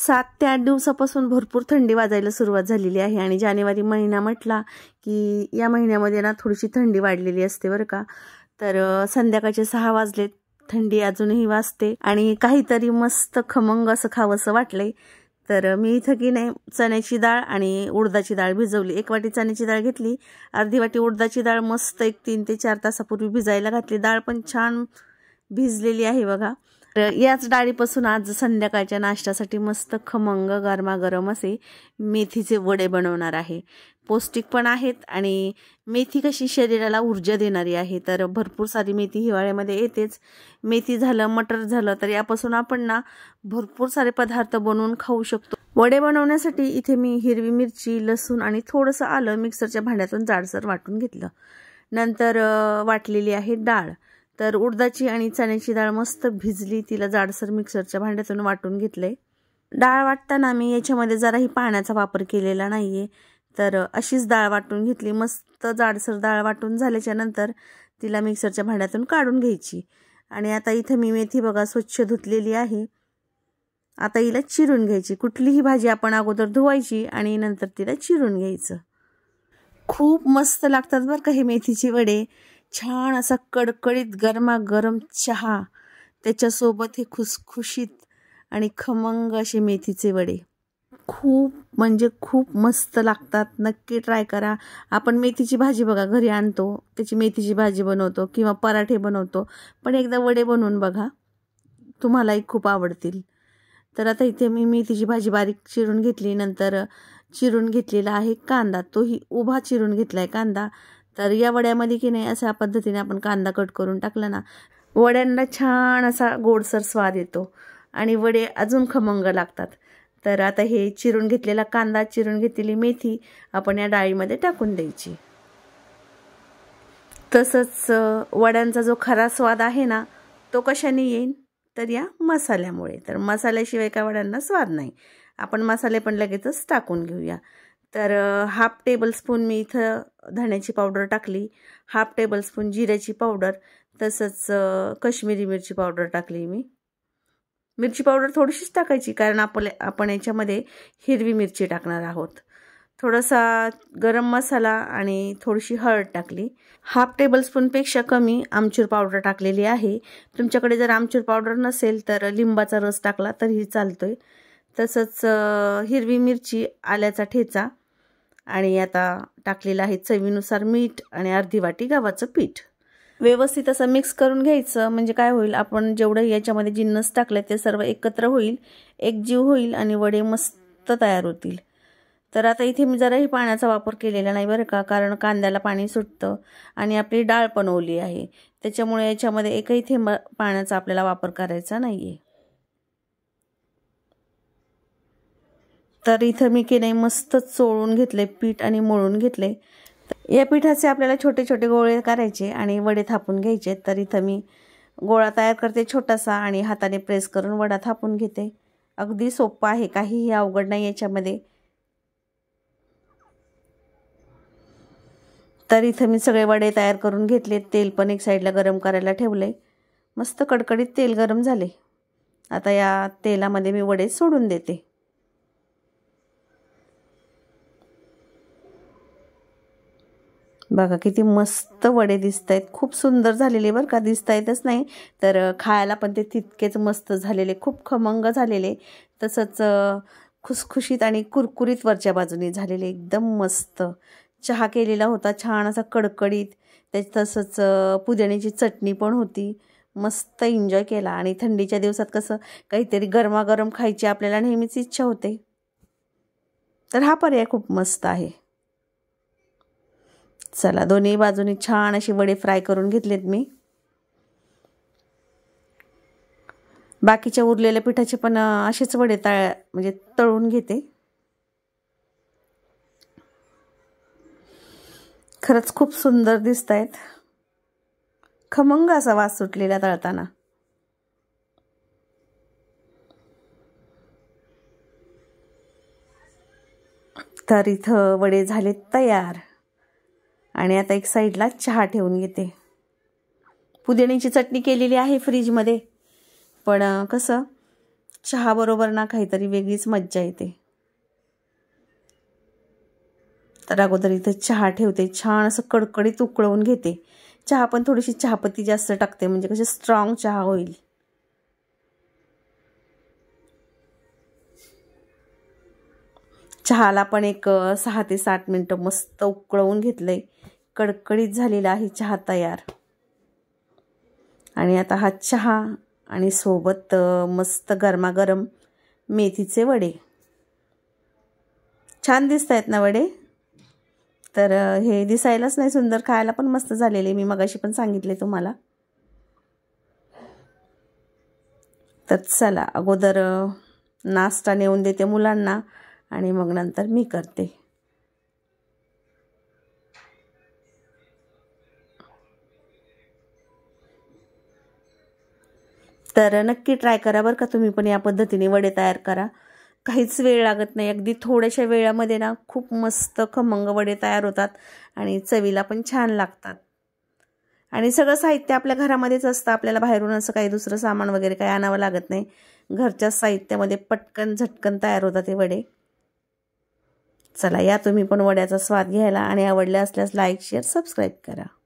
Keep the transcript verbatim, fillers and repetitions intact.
सात ते आठ दिवसापासून भरपूर थंडी वाजायला सुरुवात झालेली आहे आणि जानेवारी महिना म्हटला की या महिन्यामध्ये ना थोडीशी थंडी वाढलेली असते बरं का। तर संध्याकाळचे सहा वाजले, थंडी अजूनही वाजते आणि काहीतरी मस्त खमंग असं खावंसं वाटलंय। तर मी इथं की नाही चण्याची डाळ आणि उडदाची डाळ भिजवली। एक वाटी चण्याची डाळ घेतली, अर्धी वाटी उडदाची डाळ मस्त एक तीन ते चार तासापूर्वी भिजायला घातली। डाळ पण छान भिजलेली आहे बघा। तर याच डाळीपासून आज संध्याकाळच्या नाश्त्यासाठी मस्त खमंग गरमागरम असे मेथीचे वडे बनवणार आहे। पौष्टिक पण आहेत आणि मेथी कशी शरीराला ऊर्जा देणारी आहे। तर भरपूर सारी मेथी हिवाळ्यामध्ये येतेच, मेथी झालं मटर झालं तर यापासून आपण ना भरपूर सारे पदार्थ बनवून खाऊ शकतो। वडे बनवण्यासाठी इथे मी हिरवी मिरची, लसूण आणि थोडंसं आलं मिक्सरच्या भांड्यातून जाडसर वाटून घेतलं। नंतर वाटलेली आहे डाळ। तर उडदाची आणि चण्याची डाळ मस्त भिजली, तिला जाडसर मिक्सरच्या भांड्यातून वाटून घेतले। डाळ वाटताना मी याच्यामध्ये जराही पाण्याचा वापर केलेला नाहीये। तर अशीच डाळ वाटून घेतली। मस्त जाडसर डाळ वाटून झाल्याच्या नंतर तिला मिक्सरच्या भांड्यातून काढून घ्यायची। आणि आता इथे मी मेथी बघा स्वच्छ धुतलेली आहे। आता हिला चिरून घ्यायची। कुठलीही भाजी आपण अगोदर धुवायची आणि नंतर तिला चिरून घ्यायचं। खूप मस्त लागतात बरं का हे मेथीचे वडे। छान असा कडकडीत गरमागरम चहा, त्याच्यासोबत हे खुसखुशीत आणि खमंग असे मेथीचे वडे खूप म्हणजे खूप मस्त लागतात। नक्की ट्राय करा। आपण मेथीची भाजी बघा घरी आणतो, त्याची मेथीची भाजी बनवतो किंवा पराठे बनवतो, पण एकदा वडे बनवून बघा, तुम्हालाही खूप आवडतील। तर आता इथे मी मेथीची भाजी बारीक चिरून घेतली। नंतर चिरून घेतलेला आहे कांदा, तोही उभा चिरून घेतलाय कांदा। तर या वड्यामध्ये की नाही अशा पद्धतीने आपण कांदा कट करून टाकला ना, वड्यांना छान असा गोडसर स्वाद येतो आणि वडे अजून खमंग लागतात। तर आता हे चिरून घेतलेला कांदा, चिरून घेतलेली मेथी आपण या डाळीमध्ये टाकून द्यायची। तसंच वड्यांचा जो खरा स्वाद आहे ना तो कशाने येईल, तर या मसाल्यामुळे। तर मसाल्याशिवाय काय वड्यांना स्वाद नाही। आपण मसाले पण लगेचच टाकून घेऊया। तर हाफ टेबल स्पून मी इथं धण्याची पावडर टाकली, हाफ टेबल स्पून जिऱ्याची पावडर, तसंच कश्मीरी मिरची पावडर टाकली। मी मिरची पावडर थोडीशीच टाकायची कारण आपल्या आपण याच्यामध्ये हिरवी मिरची टाकणार आहोत। थोडासा गरम मसाला आणि थोडीशी हळद टाकली। हाफ टेबल स्पूनपेक्षा कमी आमचूर पावडर टाकलेली आहे। तुमच्याकडे जर आमचूर पावडर नसेल तर लिंबाचा रस टाकला तरीही चालतोय। तसंच हिरवी मिरची, आल्याचा ठेचा आणि आता टाकलेलं आहे चवीनुसार मीठ आणि अर्धी वाटी गव्हाचं पीठ। व्यवस्थित असं मिक्स करून घ्यायचं, म्हणजे काय होईल, आपण जेवढं याच्यामध्ये जिन्नस टाकले ते सर्व एकत्र होईल, एकजीव होईल आणि वडे मस्त तयार होतील। तर आता इथे मी जराही पाण्याचा वापर केलेला नाही बरं का, कारण कांद्याला पाणी सुटतं आणि आपली डाळ पण ओली आहे, त्याच्यामुळे याच्यामध्ये एकही थेंब पाण्याचा आपल्याला वापर करायचा नाहीये। तर इथं मी की नाही मस्त चोळून घेतले पीठ आणि मळून घेतले। या पिठाचे आपल्याला छोटे छोटे गोळे करायचे आणि वडे थापून घ्यायचे। तर इथं मी गोळा तयार करते छोटासा आणि हाताने प्रेस करून वडा थापून घेते। अगदी सोपं आहे, काहीही अवघड नाही याच्यामध्ये। तर इथं मी सगळे वडे तयार करून घेतले। तेल पण एक साईडला गरम करायला ठेवले। मस्त कडकडीत तेल गरम झाले। आता या तेलामध्ये मी वडे सोडून देते। बघा किती मस्त वडे दिसतायत, खूप सुंदर झालेले बरं का, दिसतायतच नाही तर खायला पण ते तितकेच मस्त झालेले, खूप खमंग झालेले, तसंच खुसखुशीत आणि कुरकुरीत वरच्या बाजूने झालेले, एकदम मस्त। चहा केलेला होता छान असा कडकडीत, त्यात तसंच पुदिन्याची चटणी पण होती, मस्त एन्जॉय केला। आणि थंडीच्या दिवसात कसं काहीतरी गरमागरम खायची आपल्याला नेहमीच इच्छा होते, तर हा पर्याय खूप मस्त आहे। चला, दोन्ही बाजूनी छान अशी वडे फ्राय करून घेतलेत मी। बाकीच्या उरलेल्या पिठाचे पण असेच वडे तळ म्हणजे तळून घेते। खरंच खूप सुंदर दिसतायत, खमंग असा वास सुटलेला तळताना। तर इथं वडे झाले तयार आणि आता एक साईडला चहा ठेवून घेते। पुदिन्याची चटणी केलेली आहे फ्रीजमध्ये, पण कसं चहा बरोबर ना काहीतरी वेगळीच मज्जा येते. तर अगोदर इथे चहा ठेवते, छान असं कडकडीत उकळवून घेते. चहा पण थोडीशी चहापत्ती जास्त टाकते म्हणजे कशी स्ट्रॉंग चहा होईल. चहाला पण एक सहा ते सात मिनटं मस्त उकळवून घेतलंय. कडकडीत झालेला आहे चहा तयार. आणि आता हा चहा आणि सोबत मस्त गरमागरम मेथीचे वडे. छान दिसत आहेत ना वडे. तर हे दिसायलाच नाही सुंदर, खायला पण मस्त झालेले, मी मगाशी पण सांगितले तुम्हाला. तर चला अगोदर नाश्ता नेऊन देते मुलांना आणि मग नंतर मी करते. तर नक्की ट्राय करा बरं का, तुम्ही पण या पद्धतीने वडे तयार करा. काहीच वेळ लागत नाही, अगदी थोड्याशा वेळामध्ये ना खूप मस्त खमंग वडे तयार होतात आणि चवीला पण छान लागतात. आणि सगळं साहित्य आपल्या घरामध्येच असतं, आपल्याला बाहेरून असं काही दुसरं सामान वगैरे काही आणावं लागत नाही. घरच्याच साहित्यामध्ये पटकन झटकन तयार होतात हे वडे. चला या तुम्ही पण वड्याचा स्वाद घ्यायला, आणि आवडले असल्यास लाईक शेअर सबस्क्राईब करा.